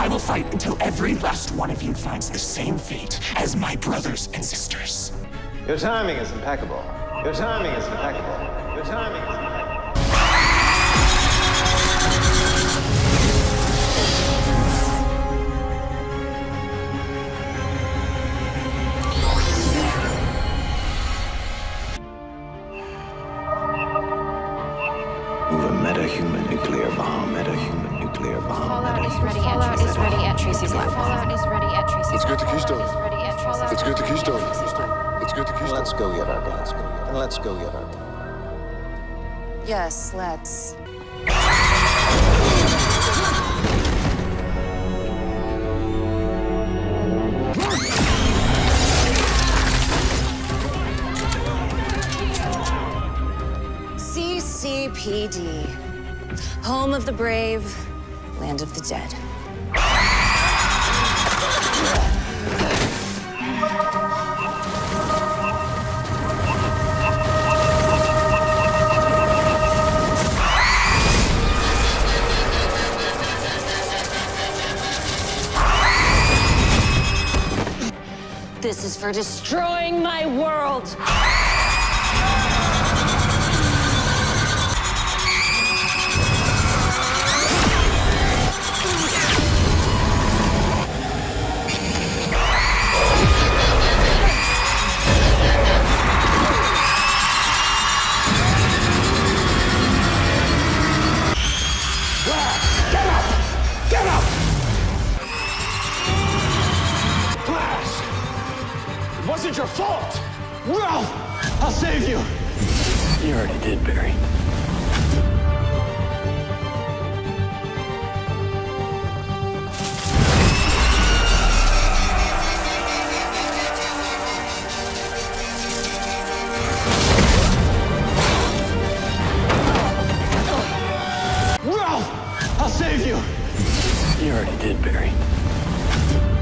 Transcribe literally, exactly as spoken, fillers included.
I will fight until every last one of you finds the same fate as my brothers and sisters. Your timing is impeccable. Your timing is impeccable. Your timing is impeccable. Move a meta-human nuclear bomb, meta-human nuclear bomb. Fallout is ready at Tracy's is ready at Tracy's lab. Fallout is ready at Tracy's lab. Let's get to Keystone. Let's get to Keystone. Let's get to Keystone. Let's go get our guns. And let's go get our guns. Yes, let's. C C P D, home of the brave, land of the dead. This is for destroying my world. Get up! Get up! Flash! It wasn't your fault! Ralph! I'll save you! You already did, Barry. Ralph! I'll save you! You already did, Barry.